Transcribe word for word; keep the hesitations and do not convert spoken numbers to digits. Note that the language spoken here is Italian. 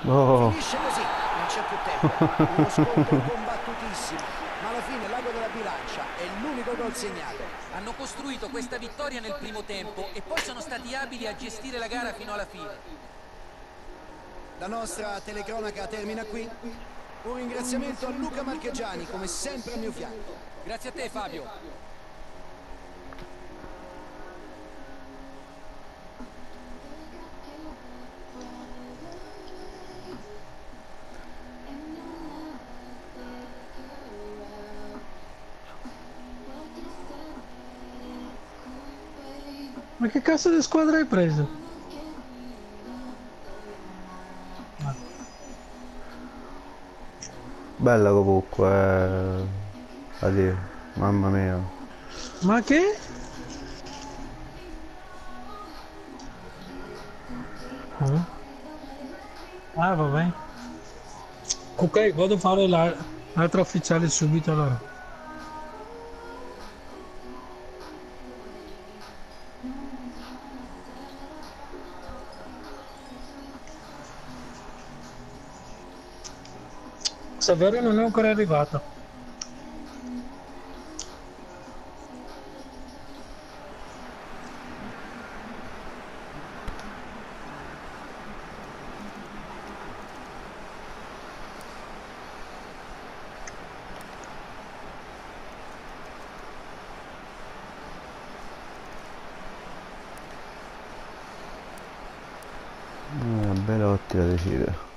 Oh. Finisce così, non c'è più tempo. Uno scontro combattutissimo, ma alla fine l'ago della bilancia è l'unico gol segnato. Hanno costruito questa vittoria nel primo tempo e poi sono stati abili a gestire la gara fino alla fine. La nostra telecronaca termina qui. Un ringraziamento a Luca Marchegiani, come sempre al mio fianco. Grazie a te, Fabio. Ma che cazzo di squadra hai preso? Bella comunque. eh. Addio. Mamma mia. Ma che? Ah, ah, vabbè. Ok, vado a fare la- l'altra ufficiale subito allora. Severo non è ancora arrivato. Eh, Belotti la decide.